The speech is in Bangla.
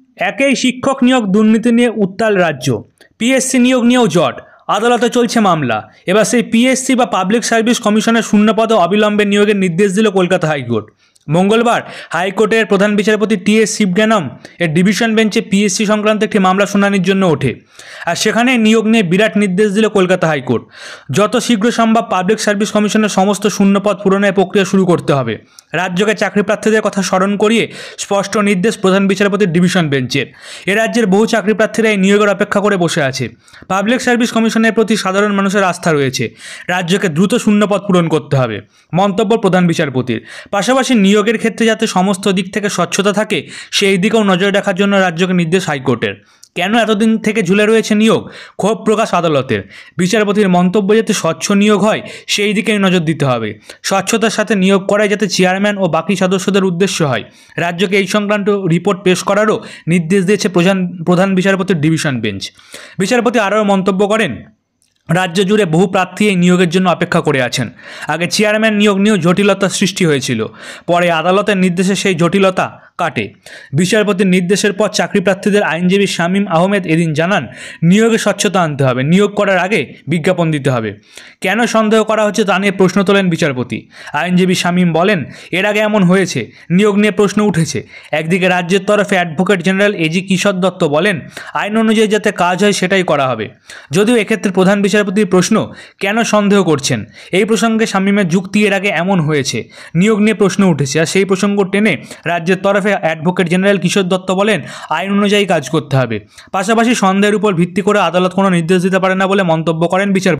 একই শিক্ষক নিয়োগ দুর্নীতি নিয়ে উত্তাল রাজ্য। পিএসসি নিয়োগ নিয়েও জট, আদালতে চলছে মামলা। এবার সেই পিএসসি বা পাবলিক সার্ভিস কমিশনের শূন্যপদে অবিলম্বে নিয়োগের নির্দেশ দিল কলকাতা হাইকোর্ট। মঙ্গলবার হাইকোর্টের প্রধান বিচারপতি টি.এস. শিবজ্ঞানম এর ডিভিশন বেঞ্চে পিএসসি সংক্রান্ত একটি মামলা শুনানির জন্য ওঠে, আর সেখানে নিয়োগ নিয়ে বিরাট নির্দেশ দিল কলকাতা হাইকোর্ট। যত শীঘ্র সম্ভব পাবলিক সার্ভিস কমিশনের সমস্ত শূন্যপদ পূরণের প্রক্রিয়া শুরু করতে হবে। রাজ্যকে চাকরি প্রার্থীদের কথা স্মরণ করিয়ে স্পষ্ট নির্দেশ প্রধান বিচারপতির ডিভিশন বেঞ্চের। এ রাজ্যের বহু চাকরি প্রার্থীরা এই নিয়োগের অপেক্ষা করে বসে আছে। পাবলিক সার্ভিস কমিশনের প্রতি সাধারণ মানুষের আস্থা রয়েছে। রাজ্যকে দ্রুত শূন্যপদ পূরণ করতে হবে, মন্তব্য প্রধান বিচারপতির। পাশাপাশি নিয়োগের ক্ষেত্রে যাতে সমস্ত দিক থেকে স্বচ্ছতা থাকে সেই দিকেও নজর রাখার জন্য রাজ্যকে নির্দেশ হাইকোর্টের। কেন এতদিন থেকে ঝুলে রয়েছে নিয়োগ? ক্ষোভ প্রকাশ আদালতের। বিচারপতির মন্তব্য যাতে স্বচ্ছ নিয়োগ হয় সেই দিকেই নজর দিতে হবে। স্বচ্ছতার সাথে নিয়োগ করাই যাতে চেয়ারম্যান ও বাকি সদস্যদের উদ্দেশ্য হয়। রাজ্যকে এই সংক্রান্ত রিপোর্ট পেশ করারও নির্দেশ দিয়েছে প্রধান বিচারপতির ডিভিশন বেঞ্চ। বিচারপতি আরও মন্তব্য করেন, রাজ্য জুড়ে বহু প্রার্থী এই নিয়োগের জন্য অপেক্ষা করে আছেন। আগে চেয়ারম্যান নিয়োগ নিয়েও জটিলতার সৃষ্টি হয়েছিল, পরে আদালতের নির্দেশে সেই জটিলতা কাটে। বিচারপতির নির্দেশের পর চাকরি প্রার্থীদের আইনজীবী শামীম আহমেদ এদিন জানান, নিয়োগে স্বচ্ছতা আনতে হবে, নিয়োগ করার আগে বিজ্ঞাপন দিতে হবে। কেন সন্দেহ করা হচ্ছে তা নিয়ে প্রশ্ন তোলেন বিচারপতি। আইনজীবী শামীম বলেন, এর আগে এমন হয়েছে, নিয়োগ নিয়ে প্রশ্ন উঠেছে। একদিকে রাজ্যের তরফে advocate general AG Kishore Dutta বলেন, আইন অনুযায়ী যাতে কাজ হয় সেটাই করা হবে। যদিও এক্ষেত্রে প্রধান বিচারপতির প্রশ্ন, কেন সন্দেহ করছেন? এই প্রসঙ্গে শামীমের যুক্তি, এর আগে এমন হয়েছে, নিয়োগ নিয়ে প্রশ্ন উঠেছে, আর সেই প্রসঙ্গ টেনে রাজ্যের তরফে অ্যাডভোকেট জেনারেল কিশোর দত্ত বলেন, আইন অনুযায়ী কাজ করতে হবে। পাশাপাশি সন্দেহের উপর ভিত্তি করে আদালত কোনো নির্দেশ দিতে পারে না বলে মন্তব্য করেন বিচারপতি।